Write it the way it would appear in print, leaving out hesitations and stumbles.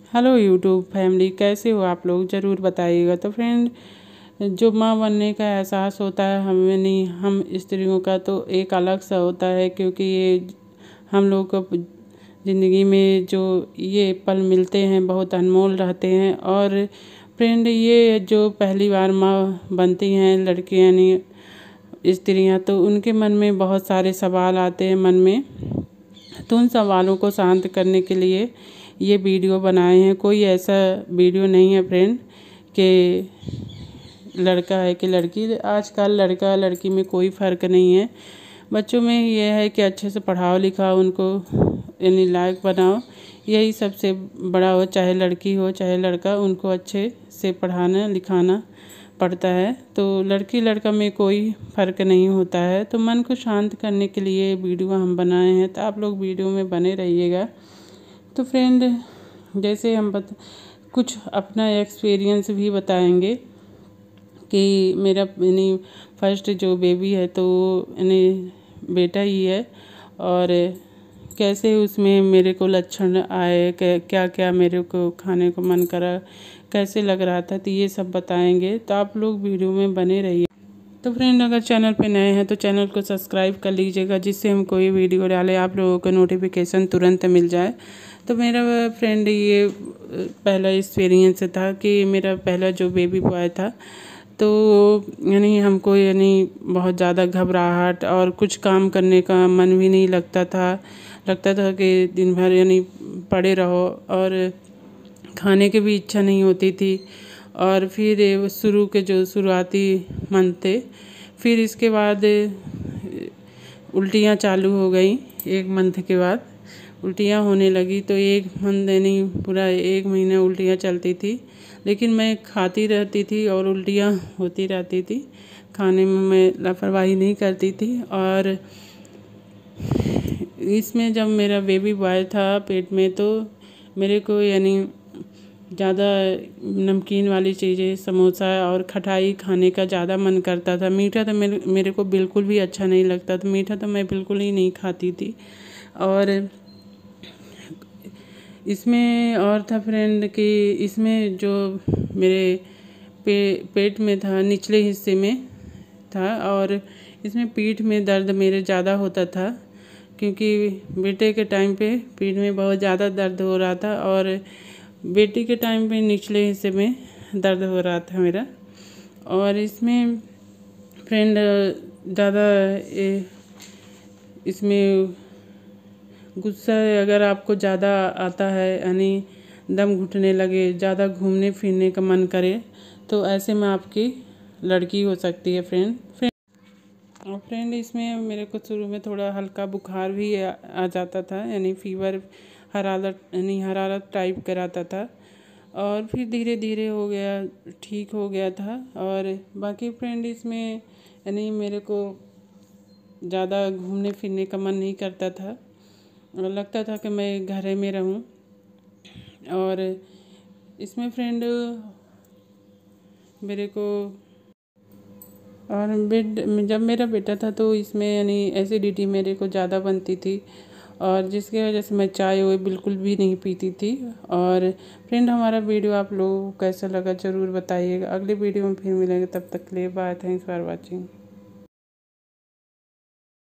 Hello YouTube family, कैसे हो आप लोग? ज़रूर बताइएगा। तो फ्रेंड, जो माँ बनने का एहसास होता है हमें नहीं, हम स्त्रियों का तो एक अलग सा होता है, क्योंकि ये हम लोग को ज़िंदगी में जो ये पल मिलते हैं बहुत अनमोल रहते हैं। और फ्रेंड, ये जो पहली बार माँ बनती हैं लड़कियाँ यानी स्त्रियाँ, तो उनके मन में बहुत सारे सवाल आते हैं मन में। तो उन सवालों को शांत करने के लिए ये वीडियो बनाए हैं। कोई ऐसा वीडियो नहीं है फ्रेंड कि लड़का है कि लड़की। आजकल लड़का लड़की में कोई फ़र्क नहीं है। बच्चों में ये है कि अच्छे से पढ़ाओ लिखाओ उनको, यानी लायक बनाओ। यही सबसे बड़ा हो, चाहे लड़की हो चाहे लड़का, उनको अच्छे से पढ़ाना लिखाना पड़ता है। तो लड़की लड़का में कोई फ़र्क नहीं होता है। तो मन को शांत करने के लिए वीडियो हम बनाए हैं, तो आप लोग वीडियो में बने रहिएगा। तो फ्रेंड, जैसे हम कुछ अपना एक्सपीरियंस भी बताएंगे कि मेरा यानी फर्स्ट जो बेबी है तो यानी बेटा ही है, और कैसे उसमें मेरे को लक्षण आए, क्या क्या मेरे को खाने को मन करा, कैसे लग रहा था, तो ये सब बताएंगे। तो आप लोग वीडियो में बने रहिए। तो फ्रेंड, अगर चैनल पे नए हैं तो चैनल को सब्सक्राइब कर लीजिएगा, जिससे हम कोई वीडियो डालें आप लोगों को नोटिफिकेशन तुरंत मिल जाए। तो मेरा फ्रेंड ये पहला एक्सपीरियंस था कि मेरा पहला जो बेबी बॉय था, तो यानी हमको यानी बहुत ज़्यादा घबराहट और कुछ काम करने का मन भी नहीं लगता था कि दिन भर यानी पड़े रहो, और खाने की भी इच्छा नहीं होती थी। और फिर शुरू के जो शुरुआती मंथ थे, फिर इसके बाद उल्टियाँ चालू हो गई। 1 मंथ के बाद उल्टियाँ होने लगी, तो 1 मंथ यानी पूरा 1 महीना उल्टियाँ चलती थी। लेकिन मैं खाती रहती थी और उल्टियाँ होती रहती थी। खाने में मैं लापरवाही नहीं करती थी। और इसमें जब मेरा बेबी बॉय था पेट में, तो मेरे को यानी ज़्यादा नमकीन वाली चीज़ें, समोसा और खटाई खाने का ज़्यादा मन करता था। मीठा तो मेरे को बिल्कुल भी अच्छा नहीं लगता था। मीठा तो मैं बिल्कुल ही नहीं खाती थी। और इसमें और था फ्रेंड कि इसमें जो मेरे पेट में था, निचले हिस्से में था, और इसमें पीठ में दर्द मेरे ज़्यादा होता था, क्योंकि बेटे के टाइम पे पीठ में बहुत ज़्यादा दर्द हो रहा था, और बेटी के टाइम पे निचले हिस्से में दर्द हो रहा था मेरा। और इसमें फ्रेंड ज़्यादा इसमें गुस्सा अगर आपको ज़्यादा आता है, यानी दम घुटने लगे, ज़्यादा घूमने फिरने का मन करे, तो ऐसे में आपकी लड़की हो सकती है फ्रेंड। और फ्रेंड, इसमें मेरे को शुरू में थोड़ा हल्का बुखार भी आ जाता था, यानी फीवर, हरारत टाइप कराता था। और फिर धीरे धीरे हो गया, ठीक हो गया था। और बाकी फ्रेंड, इसमें यानी मेरे को ज़्यादा घूमने फिरने का मन नहीं करता था, और लगता था कि मैं घर में रहूं। और इसमें फ्रेंड मेरे को, और जब मेरा बेटा था तो इसमें यानी एसिडिटी मेरे को ज़्यादा बनती थी, और जिसकी वजह से मैं चाय वो बिल्कुल भी नहीं पीती थी। और फ्रेंड, हमारा वीडियो आप लोगों को कैसा लगा ज़रूर बताइएगा। अगले वीडियो में फिर मिलेंगे, तब तक के लिए बाय। Thanks for watching.